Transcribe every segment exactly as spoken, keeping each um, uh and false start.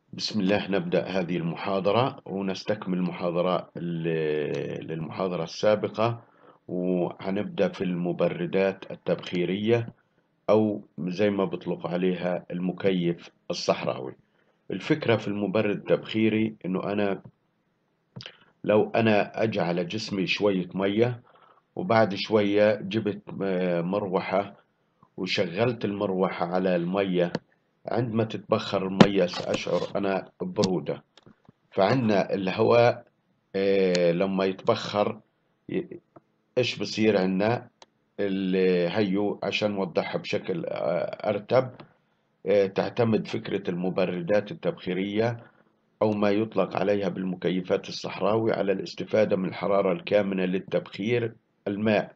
بسم الله. نبدأ هذه المحاضرة ونستكمل المحاضرة ال- للمحاضرة السابقة، وهنبدأ في المبردات التبخيرية أو زي ما بيطلق عليها المكيف الصحراوي. الفكرة في المبرد التبخيري إنه أنا لو أنا أجعل جسمي شوية مية، وبعد شوية جبت آه، مروحة وشغلت المروحة على المية. عندما تتبخر المية سأشعر أنا ببرودة. فعندنا الهواء آه، لما يتبخر ي- ايش بصير عندنا؟ ال- هيو عشان نوضحها بشكل آه، ارتب. آه، تعتمد فكرة المبردات التبخيرية او ما يطلق عليها بالمكيفات الصحراوي على الاستفادة من الحرارة الكامنة للتبخير الماء،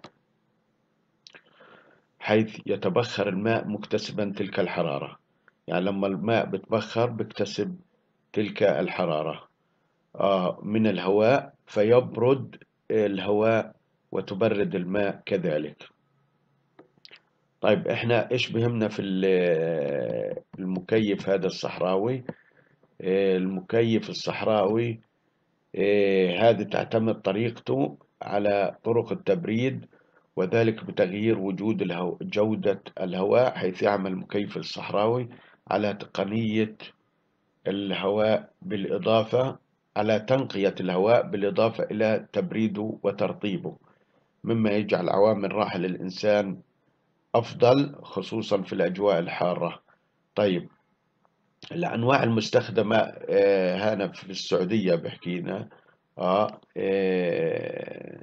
حيث يتبخر الماء مكتسبا تلك الحرارة. يعني لما الماء بتبخر بيكتسب تلك الحرارة آه، من الهواء، فيبرد الهواء وتبرد الماء كذلك. طيب احنا ايش بهمنا في ال- المكيف هذا الصحراوي؟ آه، المكيف الصحراوي آه، هذه تعتمد طريقته على طرق التبريد، وذلك بتغيير وجود الهو... جودة الهواء، حيث يعمل المكيف الصحراوي على تقنية الهواء بالإضافة على تنقية الهواء بالإضافة إلى تبريده وترطيبه، مما يجعل عوامل راحة للإنسان أفضل، خصوصا في الأجواء الحارة. طيب، الأنواع المستخدمة آه، هنا في السعودية بحكينا آه آه،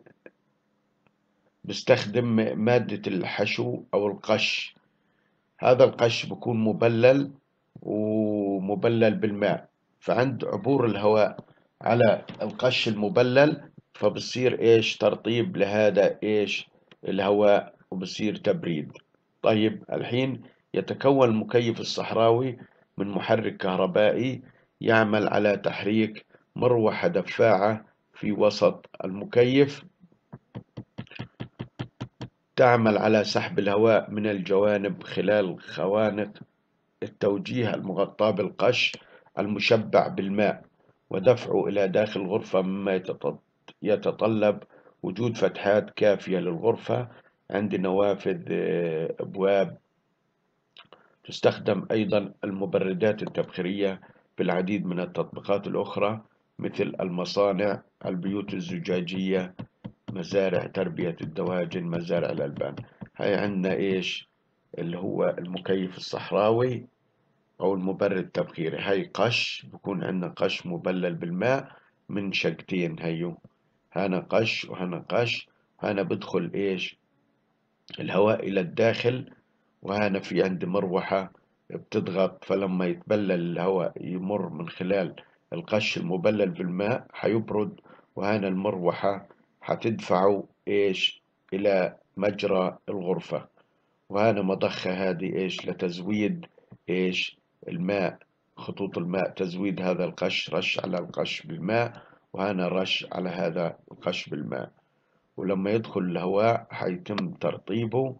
بستخدم مادة الحشو أو القش. هذا القش بيكون مبلل ومبلل بالماء، فعند عبور الهواء على القش المبلل فبصير ايش؟ ترطيب لهذا ايش؟ الهواء، وبصير تبريد. طيب الحين يتكون المكيف الصحراوي من محرك كهربائي يعمل على تحريك مروحة دفاعة في وسط المكيف، تعمل على سحب الهواء من الجوانب خلال خوانق التوجيه المغطاة بالقش المشبع بالماء، ودفعه إلى داخل الغرفة، مما يتط- يتطلب وجود فتحات كافية للغرفة عند نوافذ آه، أبواب. تستخدم أيضا المبردات التبخيرية في العديد من التطبيقات الأخرى، مثل المصانع، البيوت الزجاجية، مزارع تربية الدواجن، مزارع الألبان. هاي عندنا إيش اللي هو المكيف الصحراوي أو المبرد التبخيري. هاي قش، بكون عندنا قش مبلل بالماء من شقتين هيو، هنا قش وهنا قش. هنا بدخل إيش؟ الهواء إلى الداخل، وهنا في عندي مروحة بتضغط، فلما يتبلل الهواء يمر من خلال القش المبلل بالماء حيبرد، وهنا المروحة حتدفعه إيش؟ إلى مجرى الغرفة. وهنا مضخة هذه إيش؟ لتزويد إيش؟ الماء، خطوط الماء، تزويد هذا القش، رش على القش بالماء، وهنا رش على هذا القش بالماء. ولما يدخل الهواء حيتم ترطيبه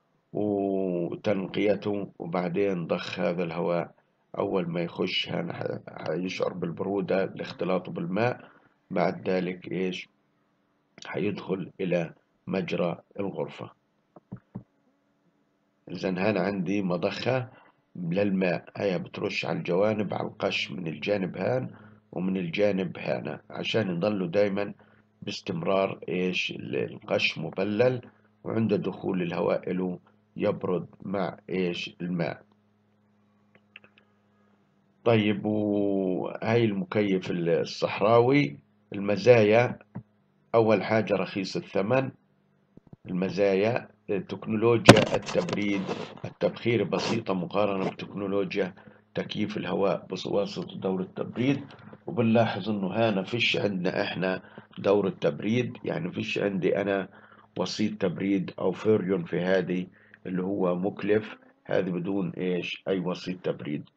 وتنقيته، وبعدين ضخ هذا الهواء. أول ما يخش هنا ح- حيشعر بالبرودة لاختلاطه بالماء، بعد ذلك إيش؟ حيدخل إلى مجرى الغرفة. إذا هنا عندي مضخة للماء، هيا بترش على الجوانب، على القش من الجانب هان ومن الجانب هنا، عشان يضلوا دايما باستمرار إيش؟ القش مبلل، وعند دخول الهواء له يبرد مع إيش؟ الماء. طيب، وهاي المكيف الصحراوي المزايا: أول حاجة رخيص الثمن. المزايا: تكنولوجيا التبريد التبخير بسيطة مقارنة بتكنولوجيا تكييف الهواء بواسطة دورة تبريد. وبنلاحظ انه هنا فيش عندنا احنا دورة تبريد، يعني فيش عندي انا وسيط تبريد او فيريون في هذه اللي هو مكلف، هذه بدون ايش؟ اي وسيط تبريد.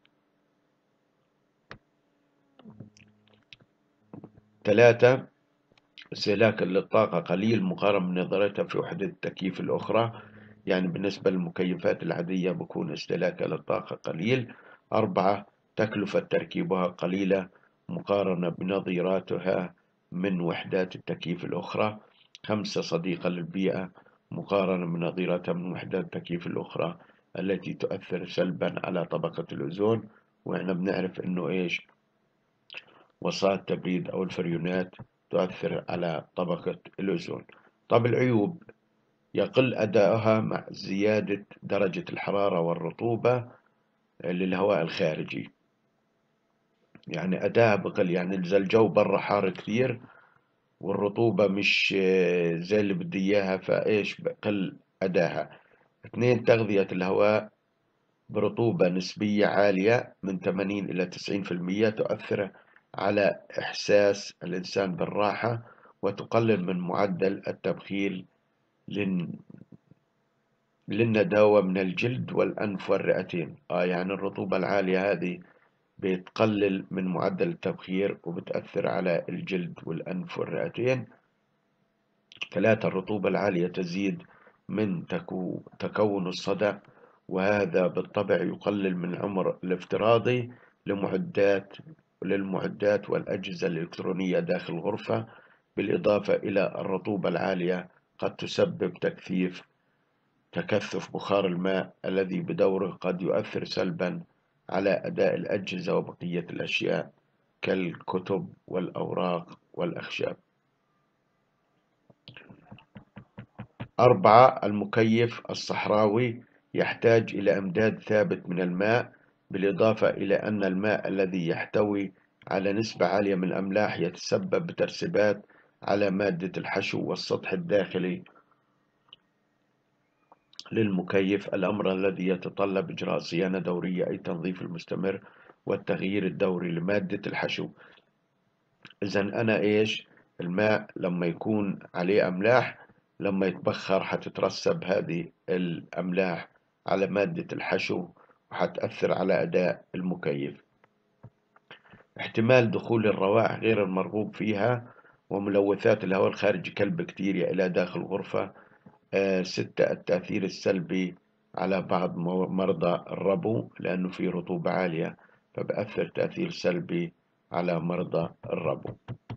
ثلاثة، استهلاكا للطاقة قليل مقارنة بنظرتها في وحدة التكييف الأخرى، يعني بالنسبة للمكيفات العادية بكون استهلاكها للطاقة قليل. أربعة، تكلفة تركيبها قليلة مقارنة بنظيراتها من وحدات التكييف الأخرى. خمسة صديقة للبيئة مقارنة بنظيرتها من وحدات التكييف الأخرى التي تؤثر سلبا على طبقة الأوزون. وإحنا بنعرف إنه إيش وسائط التبريد أو الفريونات تؤثر على طبقة الأوزون. طب العيوب: يقل أداؤها مع زيادة درجة الحرارة والرطوبة للهواء الخارجي، يعني أداها بقل، يعني إذا الجو برا حار كثير والرطوبة مش زي اللي بدي إياها فإيش بقل أداها. اثنين، تغذية الهواء برطوبة نسبية عالية من ثمانين إلى تسعين بالمئة تؤثر على إحساس الإنسان بالراحة وتقلل من معدل التبخير لن... للنداوة من الجلد والأنف والرئتين. آه يعني الرطوبة العالية هذه بتقلل من معدل التبخير وبتأثر على الجلد والأنف والرئتين. ثلاثة، الرطوبة العالية تزيد من تكو تكون الصدى، وهذا بالطبع يقلل من العمر الافتراضي لمعدات للمعدات والأجهزة الإلكترونية داخل الغرفة. بالإضافة إلى الرطوبة العالية قد تسبب تكثيف تكثف بخار الماء الذي بدوره قد يؤثر سلبا على أداء الأجهزة وبقية الأشياء كالكتب والأوراق والأخشاب. أربعة، المكيف الصحراوي يحتاج إلى إمداد ثابت من الماء، بالإضافة إلى أن الماء الذي يحتوي على نسبة عالية من الأملاح يتسبب بترسبات على مادة الحشو والسطح الداخلي للمكيف، الأمر الذي يتطلب إجراء صيانة دورية أي تنظيف المستمر والتغيير الدوري لمادة الحشو. إذا أنا إيش الماء لما يكون عليه أملاح لما يتبخر حتترسب هذه الأملاح على مادة الحشو وحتأثر على أداء المكيف. احتمال دخول الروائح غير المرغوب فيها وملوثات الهواء الخارجي كالبكتيريا إلى داخل الغرفة. آه ستة، التأثير السلبي على بعض مرضى الربو، لأنه في رطوبة عالية فبأثر تأثير سلبي على مرضى الربو.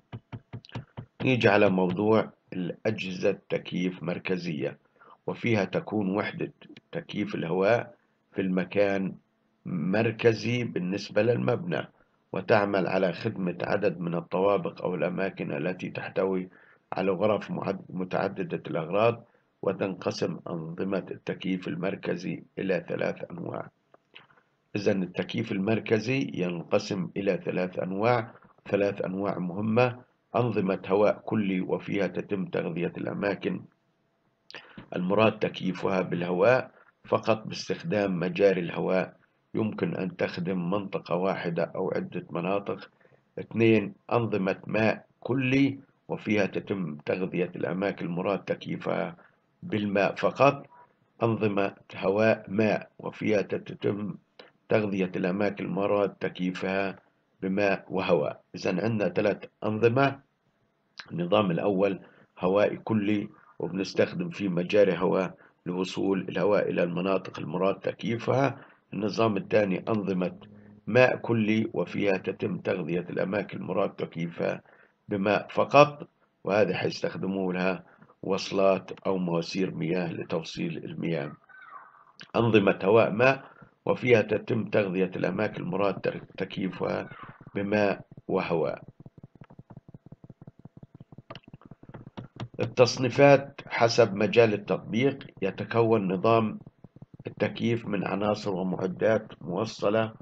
نيجي على موضوع الأجهزة تكييف مركزية، وفيها تكون وحدة تكييف الهواء في المكان مركزي بالنسبة للمبنى، وتعمل على خدمة عدد من الطوابق أو الأماكن التي تحتوي على غرف متعددة الأغراض. وتنقسم أنظمة التكييف المركزي إلى ثلاث أنواع. إذن التكييف المركزي ينقسم إلى ثلاث أنواع ثلاث أنواع مهمة: أنظمة هواء كلي، وفيها تتم تغذية الأماكن المراد تكييفها بالهواء فقط باستخدام مجاري الهواء، يمكن أن تخدم منطقة واحدة أو عدة مناطق. اثنين، أنظمة ماء كلي، وفيها تتم تغذية الأماكن المراد تكييفها بالماء فقط. أنظمة هواء ماء، وفيها تتم تغذية الأماكن المراد تكييفها بماء وهواء. إذن عندنا ثلاث أنظمة. النظام الأول هوائي كلي، وبنستخدم فيه مجاري هواء لوصول الهواء إلى المناطق المراد تكييفها. النظام الثاني أنظمة ماء كلي، وفيها تتم تغذية الأماكن المراد تكييفها بماء فقط، وهذا حيستخدموا لها وصلات أو مواسير مياه لتوصيل المياه. أنظمة هواء ماء، وفيها تتم تغذية الأماكن المراد تكييفها بماء وهواء. التصنيفات حسب مجال التطبيق: يتكون نظام التكييف من عناصر ومعدات موصلة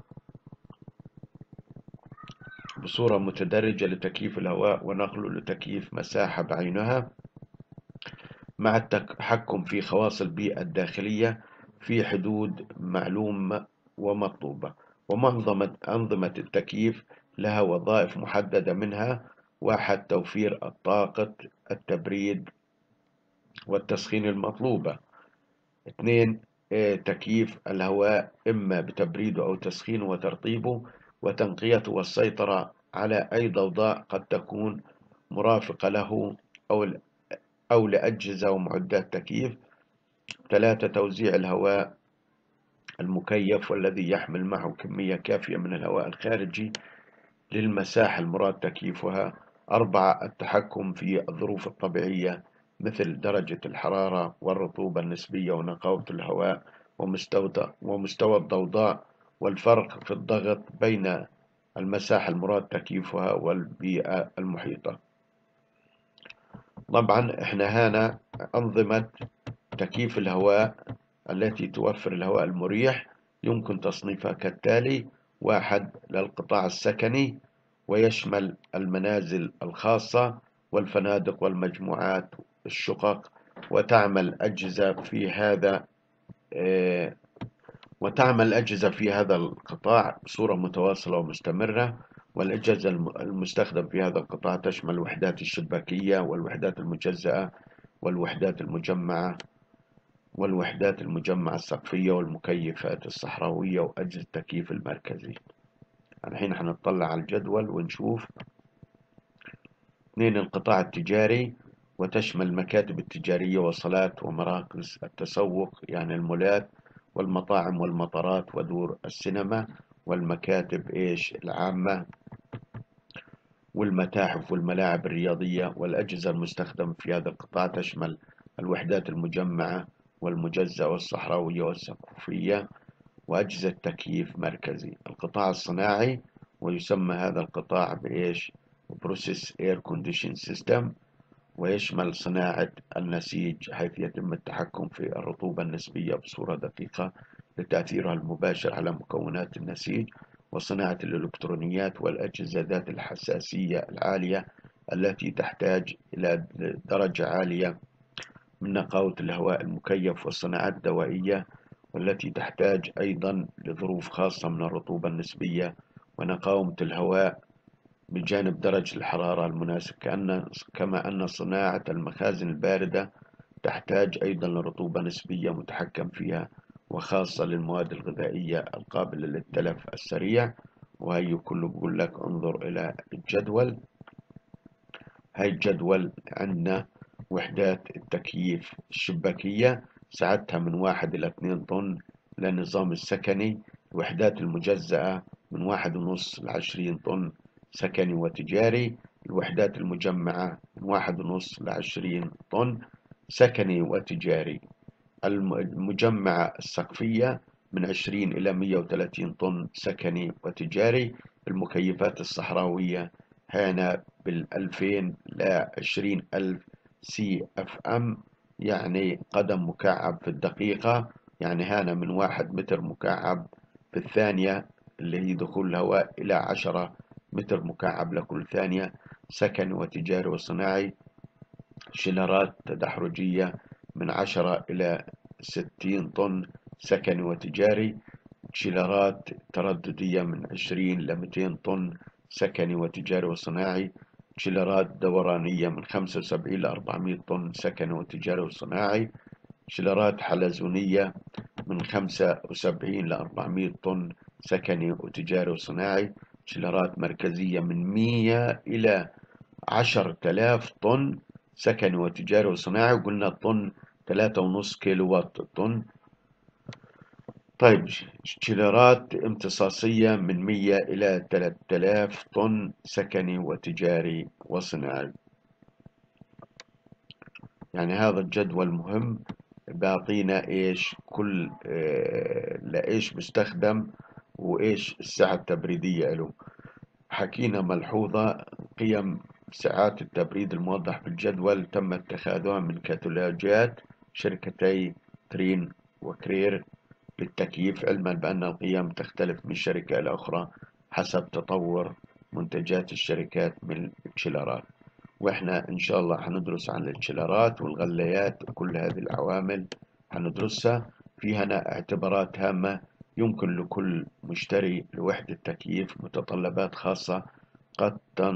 بصورة متدرجة لتكييف الهواء ونقله لتكييف مساحة بعينها، مع التحكم في خواص البيئة الداخلية في حدود معلومة ومطلوبة. ومنظمة أنظمة التكييف لها وظائف محددة، منها: واحد، توفير الطاقة التبريد والتسخين المطلوبة. اثنين، تكييف الهواء إما بتبريده أو تسخينه وترطيبه وتنقيته والسيطرة على أي ضوضاء قد تكون مرافقة له أو أو لأجهزة ومعدات تكييف. ثلاثة، توزيع الهواء المكيف والذي يحمل معه كمية كافية من الهواء الخارجي للمساحة المراد تكييفها. أربعة التحكم في الظروف الطبيعية مثل درجة الحرارة والرطوبة النسبية ونقاوة الهواء ومستوى ومستوى الضوضاء والفرق في الضغط بين المساحة المراد تكييفها والبيئة المحيطة. طبعا احنا هنا أنظمة تكييف الهواء التي توفر الهواء المريح يمكن تصنيفها كالتالي: واحد للقطاع السكني، ويشمل المنازل الخاصة والفنادق والمجموعات الشقق، وتعمل أجهزة في هذا آه، وتعمل الأجهزة في هذا القطاع بصورة متواصلة ومستمرة. والأجهزة المستخدم في هذا القطاع تشمل الوحدات الشباكية والوحدات المجزأة والوحدات المجمعة والوحدات المجمعة السقفية والمكيفات الصحراوية وأجهزة التكييف المركزي. الحين حنطلع على الجدول ونشوف. اثنين القطاع التجاري، وتشمل المكاتب التجارية وصالات ومراكز التسوق يعني المولات والمطاعم والمطارات ودور السينما والمكاتب إيش العامة والمتاحف والملاعب الرياضية. والأجهزة المستخدمة في هذا القطاع تشمل الوحدات المجمعة والمجزأة والصحراوية والسقفية وأجهزة تكييف مركزي. القطاع الصناعي، ويسمى هذا القطاع بإيش Process Air Conditioning System، ويشمل صناعة النسيج حيث يتم التحكم في الرطوبة النسبية بصورة دقيقة لتأثيرها المباشر على مكونات النسيج، وصناعة الإلكترونيات والأجهزة ذات الحساسية العالية التي تحتاج إلى درجة عالية من نقاوة الهواء المكيف، والصناعات الدوائية والتي تحتاج أيضا لظروف خاصة من الرطوبة النسبية ونقاومة الهواء بجانب درجة الحرارة المناسب، كأن كما أن صناعة المخازن الباردة تحتاج أيضا لرطوبة نسبية متحكم فيها وخاصة للمواد الغذائية القابلة للتلف السريع. وهي كله بقول لك انظر إلى الجدول. هاي الجدول عندنا وحدات التكييف الشباكية سعتها من واحد إلى اثنين طن للنظام السكني. الوحدات المجزأة من واحد ونص لعشرين طن سكني وتجاري. الوحدات المجمعة من واحد ونص لعشرين طن سكني وتجاري. المجمعة السقفية من عشرين إلى مئة وثلاثين طن سكني وتجاري. المكيفات الصحراوية هنا بالألفين لعشرين ألف سي اف ام يعني قدم مكعب في الدقيقة، يعني هنا من واحد متر مكعب في الثانية اللي هي دخول الهواء إلى عشرة متر مكعب لكل ثانية سكني وتجاري وصناعي. شيلرات تدحرجية من عشرة إلى ستين طن سكني وتجاري. شيلرات ترددية من عشرين إلى مئتين طن سكني وتجاري وصناعي. شيلرات دورانية من خمسة وسبعين إلى أربعمئة طن سكني وتجاري وصناعي. شيلرات حلزونية من خمسة وسبعين إلى أربعمئة طن سكني وتجاري وصناعي. شيلرات مركزية من مئة إلى عشرة آلاف طن سكني وتجاري وصناعي، وقلنا الطن ثلاثة ونص كيلو وات الطن. طيب شيلرات امتصاصية من مئة إلى ثلاثة آلاف طن سكني وتجاري وصناعي. يعني هذا الجدول مهم بيعطينا ايش كل اه لايش بيستخدم وايش السعة التبريدية له. حكينا ملحوظة: قيم ساعات التبريد الموضح بالجدول تم اتخاذها من كتالوجات شركتي ترين وكرير للتكييف، علما بأن القيم تختلف من شركة إلى أخرى حسب تطور منتجات الشركات من التشيلرات. وإحنا إن شاء الله حندرس عن التشيلرات والغليات وكل هذه العوامل حندرسها. في هنا اعتبارات هامة: يمكن لكل مشتري لوحدة تكييف متطلبات خاصة قد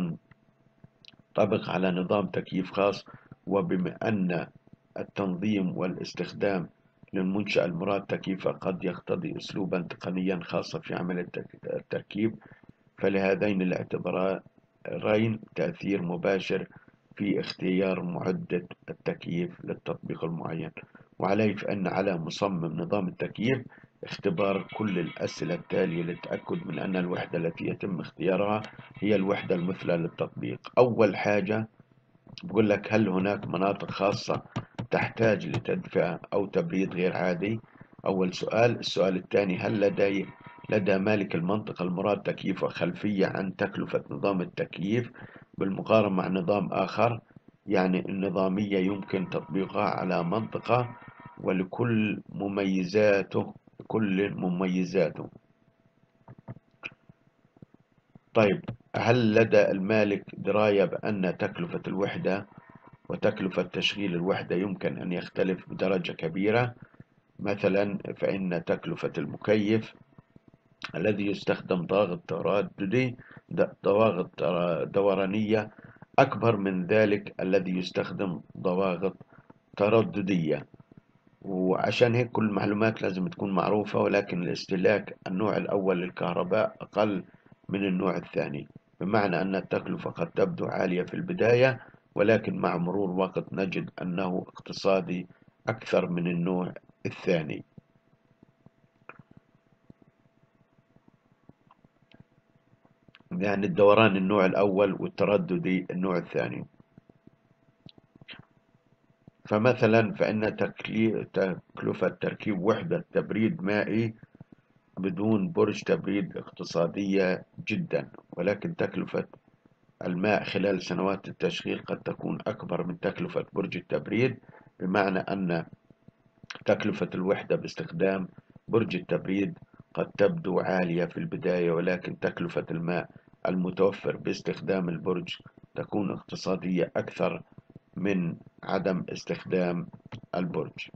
تنطبق على نظام تكييف خاص، وبما أن التنظيم والاستخدام للمنشأة المراد تكييفها قد يقتضي أسلوبا تقنيا خاصا في عمل التركيب، فلهذين الاعتبارين تأثير مباشر في اختيار معدة التكييف للتطبيق المعين. وعليه فإن على مصمم نظام التكييف اختبار كل الأسئلة التالية للتأكد من أن الوحدة التي يتم اختيارها هي الوحدة المثلى للتطبيق. أول حاجة بقول لك: هل هناك مناطق خاصة تحتاج لتدفئة أو تبريد غير عادي؟ أول سؤال. السؤال الثاني: هل لدي لدى مالك المنطقة المراد تكييفه خلفية عن تكلفة نظام التكييف بالمقارنة مع نظام آخر؟ يعني النظامية يمكن تطبيقها على منطقة ولكل مميزاته كل مميزاته. طيب، هل لدى المالك دراية بأن تكلفة الوحدة وتكلفة تشغيل الوحدة يمكن أن يختلف بدرجة كبيرة؟ مثلا فإن تكلفة المكيف الذي يستخدم ضاغط ترددي ضواغط دورانية أكبر من ذلك الذي يستخدم ضواغط ترددية. وعشان هيك كل المعلومات لازم تكون معروفة، ولكن الاستهلاك النوع الأول للكهرباء أقل من النوع الثاني، بمعنى أن التكلفة قد تبدو عالية في البداية، ولكن مع مرور الوقت نجد أنه اقتصادي أكثر من النوع الثاني. يعني الدوران النوع الأول والترددي النوع الثاني. فمثلا فإن تكلفة تركيب وحدة تبريد مائي بدون برج تبريد اقتصادية جدا، ولكن تكلفة الماء خلال سنوات التشغيل قد تكون أكبر من تكلفة برج التبريد، بمعنى أن تكلفة الوحدة باستخدام برج التبريد قد تبدو عالية في البداية، ولكن تكلفة الماء المتوفر باستخدام البرج تكون اقتصادية أكثر من عدم استخدام البرج.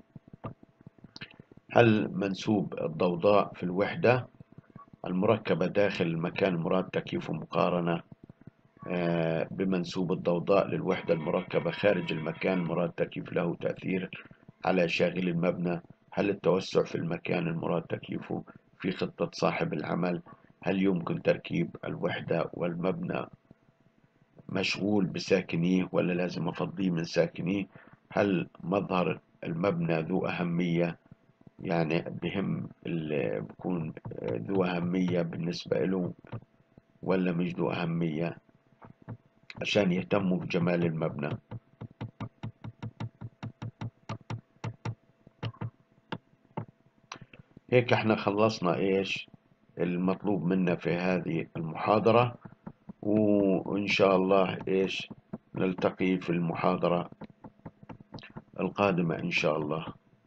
هل منسوب الضوضاء في الوحدة المركبة داخل المكان المراد تكييفه مقارنة بمنسوب الضوضاء للوحدة المركبة خارج المكان المراد تكييف له تأثير على شاغل المبنى؟ هل التوسع في المكان المراد تكييفه في خطة صاحب العمل؟ هل يمكن تركيب الوحدة والمبنى مشغول بساكنيه ولا لازم أفضيه من ساكنيه؟ هل مظهر المبنى ذو أهمية، يعني بهم اللي بكون ذو أهمية بالنسبة له ولا مش ذو أهمية عشان يهتموا بجمال المبنى؟ هيك احنا خلصنا ايش المطلوب منا في هذه المحاضرة، وإن شاء الله إيش نلتقي في المحاضرة القادمة إن شاء الله.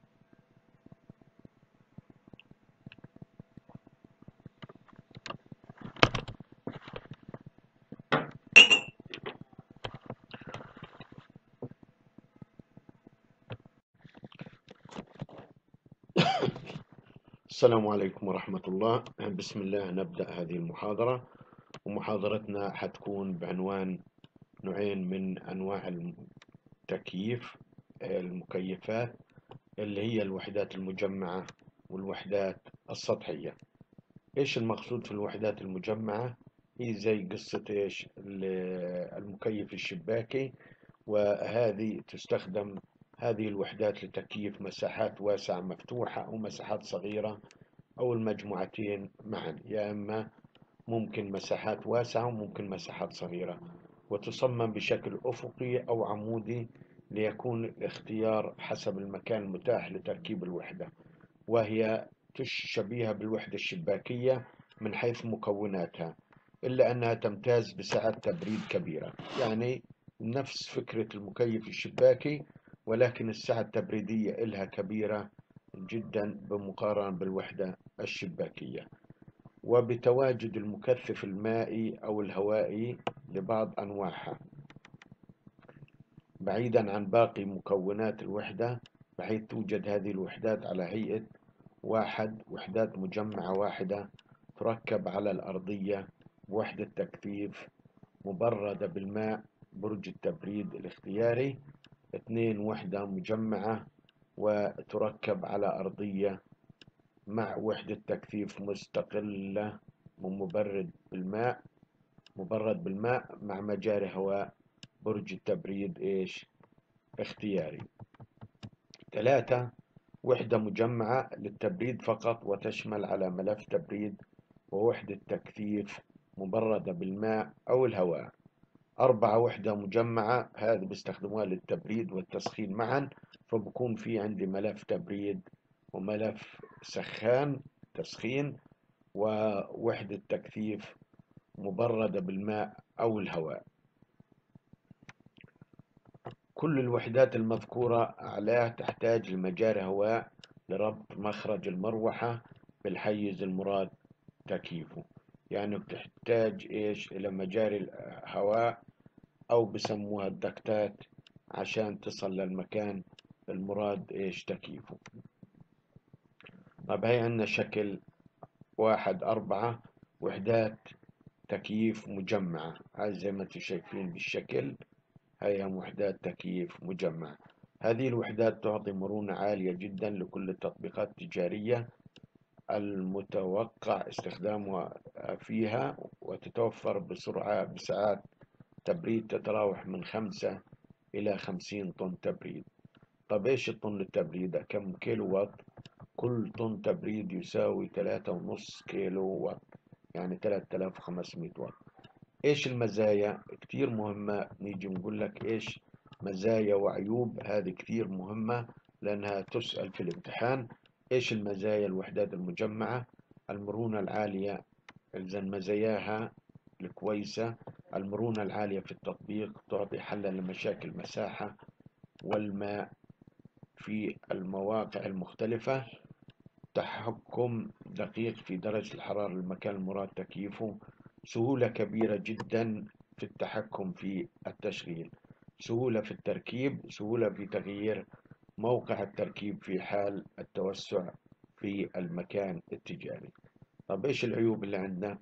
السلام عليكم ورحمة الله. بسم الله نبدأ هذه المحاضرة، ومحاضرتنا حتكون بعنوان نوعين من أنواع التكييف، المكيفات اللي هي الوحدات المجمعة والوحدات السطحية. إيش المقصود في الوحدات المجمعة؟ هي زي قصة إيش المكيف الشباكي، وهذه تستخدم هذه الوحدات لتكييف مساحات واسعة مفتوحة أو مساحات صغيرة أو المجموعتين معا، يا إما ممكن مساحات واسعة وممكن مساحات صغيرة، وتصمم بشكل أفقي أو عمودي ليكون الاختيار حسب المكان المتاح لتركيب الوحدة، وهي شبيهة بالوحدة الشباكية من حيث مكوناتها، إلا أنها تمتاز بسعة تبريد كبيرة، يعني نفس فكرة المكيف الشباكي، ولكن السعة التبريدية إلها كبيرة جدا بمقارنة بالوحدة الشباكية. وبتواجد المكثف المائي أو الهوائي لبعض أنواعها بعيدا عن باقي مكونات الوحدة، بحيث توجد هذه الوحدات على هيئة واحد وحدات مجمعة واحدة تركب على الأرضية بوحدة تكثيف مبردة بالماء برج التبريد الاختياري. اثنين وحدة مجمعة وتركب على أرضية مع وحدة تكثيف مستقلة ومبرد بالماء مبرد بالماء مع مجاري هواء برج التبريد إيش اختياري. ثلاثة وحدة مجمعة للتبريد فقط وتشمل على ملف تبريد ووحدة تكثيف مبردة بالماء أو الهواء. أربعة وحدة مجمعة، هذا بيستخدموها للتبريد والتسخين معا، فبكون في عندي ملف تبريد وملف سخان تسخين ووحدة تكثيف مبردة بالماء أو الهواء. كل الوحدات المذكورة أعلاه تحتاج لمجاري هواء لربط مخرج المروحة بالحيز المراد تكييفه. يعني بتحتاج إيش إلى مجاري الهواء أو بسموها الدكتات عشان تصل للمكان المراد إيش تكييفه. طب هي عندنا شكل واحد أربعة وحدات تكييف مجمعة، هاي زي ما انتم شايفين بالشكل، هي وحدات تكييف مجمع. هذه الوحدات تعطي مرونة عالية جدا لكل التطبيقات التجارية المتوقع استخدامها فيها، وتتوفر بسرعة بساعات تبريد تتراوح من خمسة إلى خمسين طن تبريد. طب إيش الطن التبريد؟ كم كيلو وات؟ كل طن تبريد يساوي ثلاثة ونص كيلو وات، يعني ثلاثة آلاف وخمسمائة وات. إيش المزايا؟ كتير مهمة، نيجي نقول لك إيش مزايا وعيوب، هذه كتير مهمة لأنها تسأل في الامتحان. إيش المزايا الوحدات المجمعة؟ المرونة العالية، إذا مزاياها الكويسة: المرونة العالية في التطبيق، تعطي حلا لمشاكل المساحة والماء في المواقع المختلفة، تحكم دقيق في درجة الحرارة للمكان المراد تكييفه، سهولة كبيرة جدا في التحكم في التشغيل، سهولة في التركيب، سهولة في تغيير موقع التركيب في حال التوسع في المكان التجاري. طب إيش العيوب اللي عندنا؟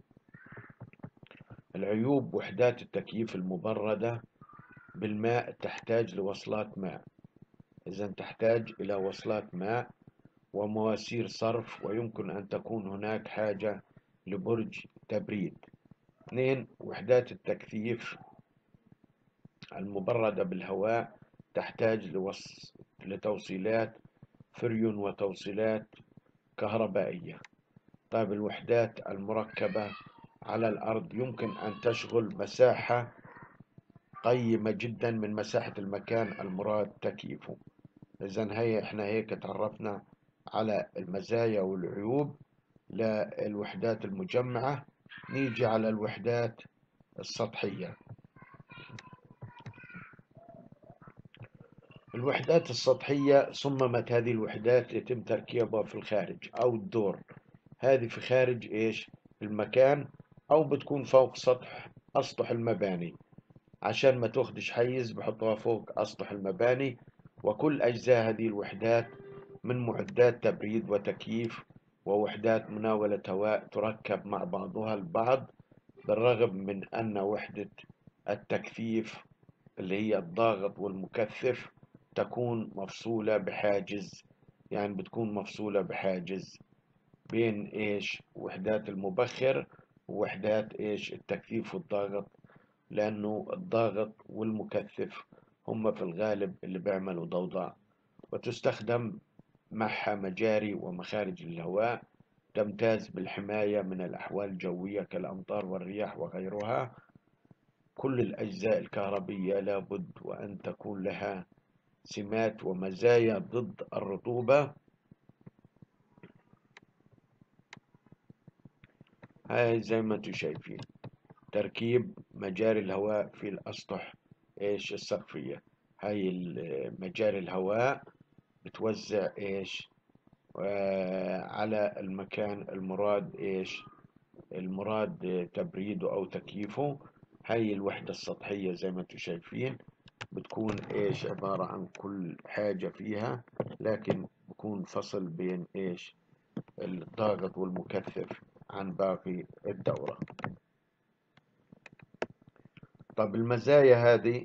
العيوب: وحدات التكييف المبردة بالماء تحتاج لوصلات ماء، إذا تحتاج إلى وصلات ماء ومواسير صرف، ويمكن أن تكون هناك حاجة لبرج تبريد. اثنين: وحدات التكييف المبردة بالهواء تحتاج لوص... لتوصيلات فريون وتوصيلات كهربائية. طيب الوحدات المركبة على الأرض يمكن أن تشغل مساحة قيمة جدا من مساحة المكان المراد تكييفه. إذن هي إحنا هيك تعرفنا على المزايا والعيوب للوحدات المجمعة. نيجي على الوحدات السطحية. الوحدات السطحية صممت هذه الوحدات يتم تركيبها في الخارج أو الدور، هذه في خارج إيش المكان، أو بتكون فوق سطح أسطح المباني، عشان ما تاخدش حيز بحطوها فوق أسطح المباني. وكل أجزاء هذه الوحدات من معدات تبريد وتكييف ووحدات مناولة هواء تركب مع بعضها البعض، بالرغم من أن وحدة التكثيف اللي هي الضاغط والمكثف تكون مفصولة بحاجز، يعني بتكون مفصولة بحاجز بين إيش وحدات المبخر ووحدات إيش التكثيف والضاغط، لأنه الضاغط والمكثف هم في الغالب اللي بيعملوا ضوضاء. وتستخدم معها مجاري ومخارج الهواء، تمتاز بالحماية من الأحوال الجوية كالأمطار والرياح وغيرها. كل الأجزاء الكهربية لابد وأن تكون لها سمات ومزايا ضد الرطوبة. هاي زي ما انتم شايفين تركيب مجاري الهواء في الأسطح إيش السقفية. هاي مجاري الهواء بتوزع إيش على المكان المراد إيش المراد تبريده أو تكييفه. هاي الوحدة السطحية زي ما انتم شايفين بتكون إيش عبارة عن كل حاجة فيها، لكن بكون فصل بين إيش الضاغط والمكثف عن باقي الدورة. طب المزايا هذه: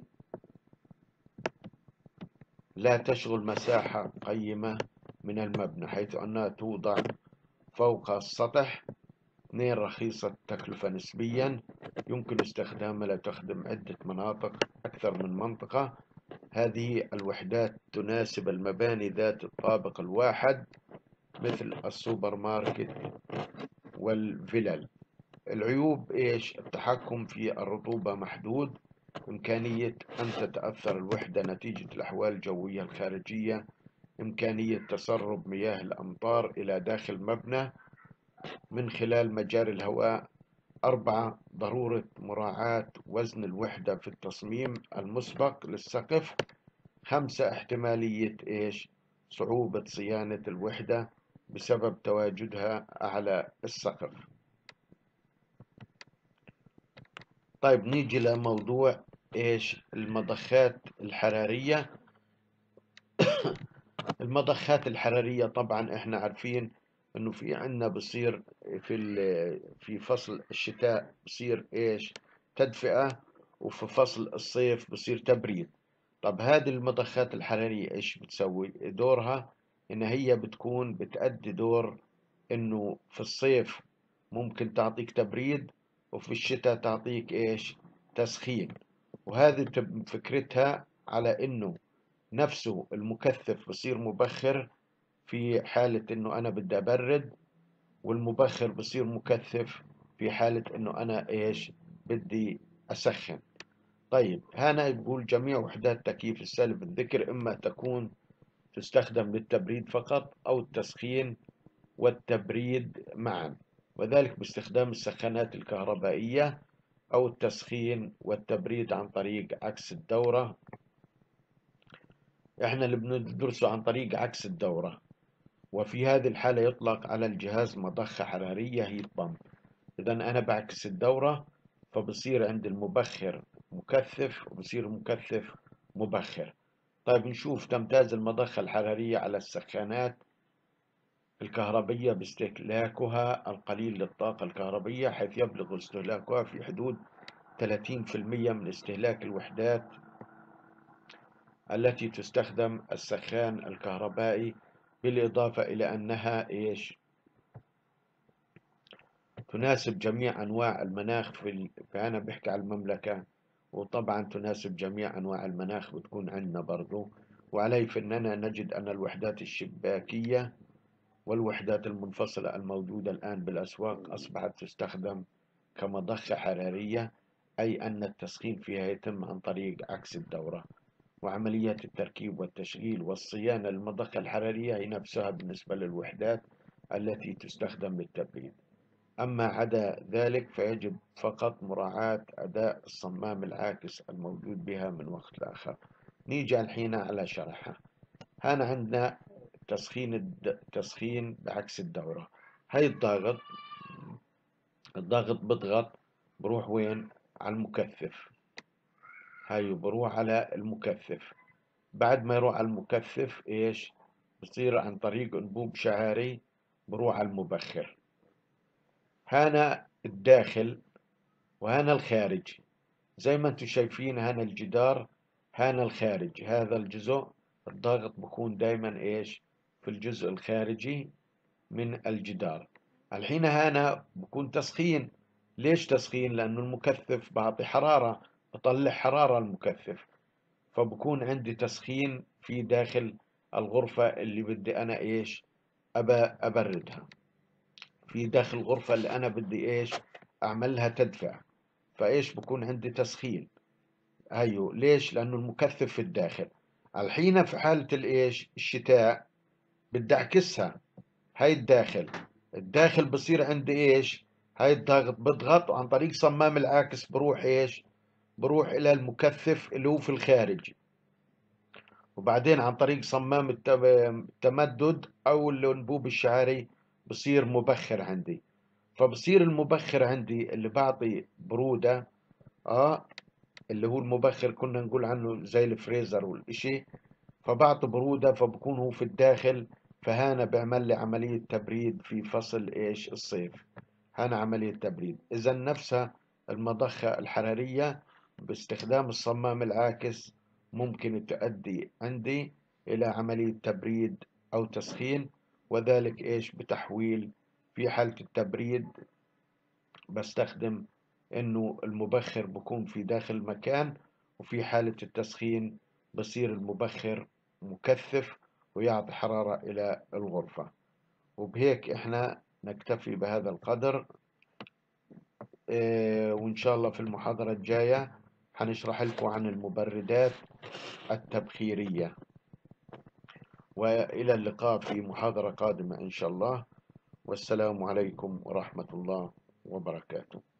لا تشغل مساحة قيمة من المبنى حيث أنها توضع فوق السطح. اثنين: رخيصة التكلفة نسبيا، يمكن استخدامها لتخدم عدة مناطق أكثر من منطقة. هذه الوحدات تناسب المباني ذات الطابق الواحد مثل السوبر ماركت والفلل. العيوب إيش؟ التحكم في الرطوبة محدود، إمكانية أن تتأثر الوحدة نتيجة الأحوال الجوية الخارجية، إمكانية تسرب مياه الأمطار إلى داخل مبنى من خلال مجاري الهواء. أربعة، ضرورة مراعاة وزن الوحدة في التصميم المسبق للسقف. خمسة، احتمالية إيش؟ صعوبة صيانة الوحدة بسبب تواجدها أعلى السقف. طيب نيجي لموضوع إيش؟ المضخات الحرارية. المضخات الحرارية طبعا إحنا عارفين إنه في عنا بصير في في فصل الشتاء بصير إيش؟ تدفئة، وفي فصل الصيف بصير تبريد. طب هذه المضخات الحرارية إيش بتسوي؟ دورها إن هي بتكون بتأدي دور إنه في الصيف ممكن تعطيك تبريد، وفي الشتاء تعطيك إيش؟ تسخين. وهذه فكرتها على إنه نفسه المكثف بصير مبخر في حالة إنه أنا بدي أبرد، والمبخر بصير مكثف في حالة إنه أنا إيش؟ بدي أسخن. طيب هنا يقول جميع وحدات تكييف السالب الذكر إما تكون تستخدم للتبريد فقط أو التسخين والتبريد معا، وذلك باستخدام السخانات الكهربائية أو التسخين والتبريد عن طريق عكس الدورة. احنا اللي بندرسه عن طريق عكس الدورة. وفي هذه الحالة يطلق على الجهاز مضخة حرارية هيت بامب. إذا أنا بعكس الدورة فبصير عند المبخر مكثف وبصير مكثف مبخر. طيب نشوف تمتاز المضخة الحرارية على السخانات الكهربية باستهلاكها القليل للطاقة الكهربية، حيث يبلغ استهلاكها في حدود ثلاثين بالمئة من استهلاك الوحدات التي تستخدم السخان الكهربائي، بالإضافة إلى أنها إيش؟ تناسب جميع أنواع المناخ في ال... فأنا بحكي على المملكة، وطبعا تناسب جميع أنواع المناخ بتكون عندنا برضو. وعليه فإننا نجد أن الوحدات الشباكية والوحدات المنفصلة الموجودة الآن بالأسواق أصبحت تستخدم كمضخة حرارية، أي أن التسخين فيها يتم عن طريق عكس الدورة. وعمليات التركيب والتشغيل والصيانة للمضخة الحرارية هي نفسها بالنسبة للوحدات التي تستخدم للتبريد. أما عدا ذلك فيجب فقط مراعاة أداء الصمام العاكس الموجود بها من وقت لآخر. نيجي الحين على شرحها. هنا عندنا تسخين الد... تسخين بعكس الدورة. هاي الضاغط، الضاغط بضغط بروح وين؟ على المكثف. هاي بروح على المكثف. بعد ما يروح على المكثف ايش؟ بصير عن طريق انبوب شعاري بروح على المبخر. هنا الداخل وهنا الخارج. زي ما انتم شايفين هنا الجدار، هنا الخارج. هذا الجزء الضغط بكون دايما ايش؟ في الجزء الخارجي من الجدار. الحين هنا بكون تسخين. ليش تسخين؟ لأنه المكثف بعطي حرارة، بطلع حرارة المكثف، فبكون عندي تسخين في داخل الغرفة اللي بدي أنا إيش؟ أبى أبردها. في داخل الغرفة اللي أنا بدي إيش؟ أعملها تدفع، فإيش بكون عندي تسخين. أيوه ليش؟ لأنه المكثف في الداخل. الحين في حالة الإيش؟ الشتاء بدي أعكسها. هاي الداخل، الداخل بصير عندي إيش؟ هاي الضغط بضغط عن طريق صمام العاكس بروح إيش؟ بروح إلى المكثف اللي هو في الخارج، وبعدين عن طريق صمام التمدد أو الأنبوب الشعري بصير مبخر عندي. فبصير المبخر عندي اللي بعطي برودة، آه اللي هو المبخر كنا نقول عنه زي الفريزر والإشي، فبعطي برودة فبكون هو في الداخل. فهنا بيعمل لي عملية تبريد في فصل إيش؟ الصيف. هنا عملية تبريد. إذا نفسها المضخة الحرارية باستخدام الصمام العاكس ممكن تؤدي عندي إلى عملية تبريد أو تسخين، وذلك إيش؟ بتحويل. في حالة التبريد بستخدم إنه المبخر بكون في داخل المكان، وفي حالة التسخين بصير المبخر مكثف ويعطي حرارة إلى الغرفة. وبهيك إحنا نكتفي بهذا القدر. إيه، وإن شاء الله في المحاضرة الجاية حنشرح لكم عن المبردات التبخيرية. وإلى اللقاء في محاضرة قادمة إن شاء الله، والسلام عليكم ورحمة الله وبركاته.